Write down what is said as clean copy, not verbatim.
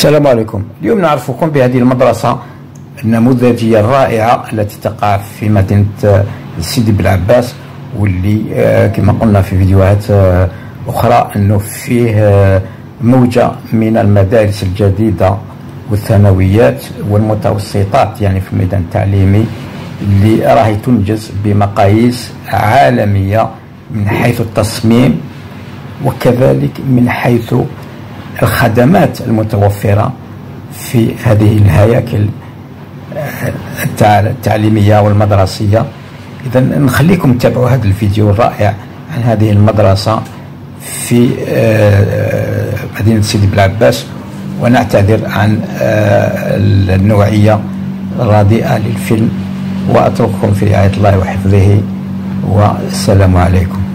السلام عليكم. اليوم نعرفكم بهذه المدرسة النموذجية الرائعة التي تقع في مدينة سيدي بلعباس، واللي كما قلنا في فيديوهات أخرى أنه فيه موجة من المدارس الجديدة والثانويات والمتوسطات يعني في الميدان التعليمي اللي راهي تنجز بمقاييس عالمية من حيث التصميم وكذلك من حيث الخدمات المتوفرة في هذه الهياكل التعليمية والمدرسية. إذا نخليكم تتابعوا هذا الفيديو الرائع عن هذه المدرسة في مدينة سيدي بلعباس، ونعتذر عن النوعية الرديئة للفيلم، وأترككم في رعاية الله وحفظه، والسلام عليكم.